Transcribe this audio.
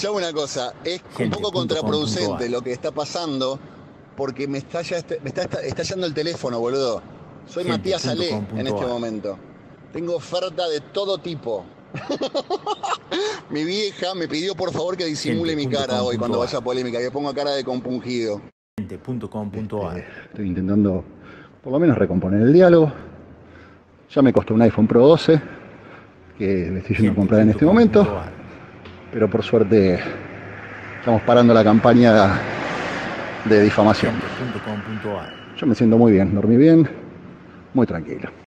Escuchame una cosa, es un poco Gente.com.ar. contraproducente lo que está pasando porque me está estallando el teléfono, boludo. Soy Matías Ale en este Gente.com.ar. momento. Tengo oferta de todo tipo. Mi vieja me pidió por favor que disimule mi cara hoy cuando vaya a Gente.com.ar. polémica, que ponga cara de compungido. Gente.com.ar. Estoy intentando por lo menos recomponer el diálogo. Ya me costó un iPhone Pro 12 que me estoy yendo a comprar en este momento, Gente.com.ar. pero por suerte estamos parando la campaña de difamación. Gente.com.ar. Yo me siento muy bien, dormí bien, muy tranquilo.